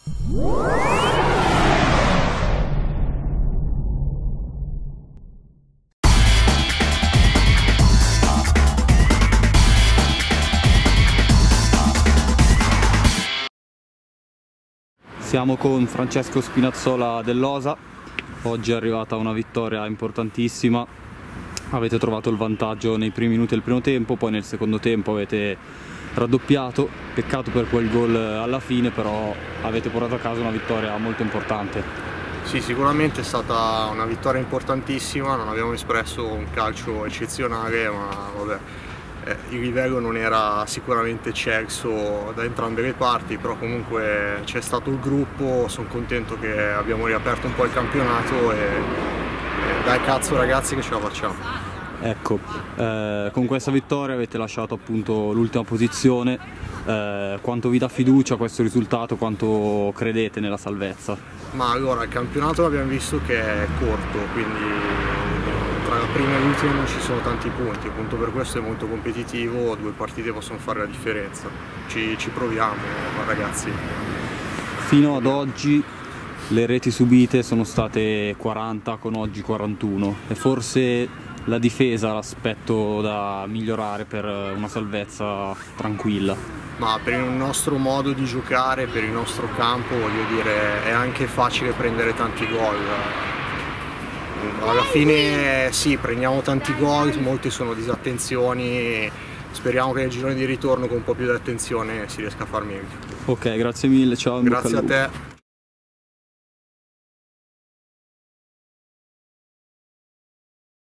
Siamo con Francesco Spinazzola dell'Osa, oggi è arrivata una vittoria importantissima, avete trovato il vantaggio nei primi minuti del primo tempo, poi nel secondo tempo avete raddoppiato, peccato per quel gol alla fine, però avete portato a casa una vittoria molto importante. Sì, sicuramente è stata una vittoria importantissima, non abbiamo espresso un calcio eccezionale, ma vabbè. Il livello non era sicuramente eccelso da entrambe le parti, però comunque c'è stato il gruppo, sono contento che abbiamo riaperto un po' il campionato e dai cazzo ragazzi che ce la facciamo. Ecco, con questa vittoria avete lasciato appunto l'ultima posizione, quanto vi dà fiducia questo risultato, quanto credete nella salvezza? Ma allora il campionato abbiamo visto che è corto, quindi tra la prima e l'ultima non ci sono tanti punti, appunto per questo è molto competitivo, 2 partite possono fare la differenza, ci proviamo ragazzi. Fino ad oggi le reti subite sono state 40, con oggi 41, e forse la difesa è l'aspetto da migliorare per una salvezza tranquilla. Ma per il nostro modo di giocare, per il nostro campo, voglio dire, è anche facile prendere tanti gol. Alla fine sì, prendiamo tanti gol, molti sono disattenzioni, speriamo che nel girone di ritorno con un po' più di attenzione si riesca a far meglio. Ok, grazie mille, ciao. Grazie a te.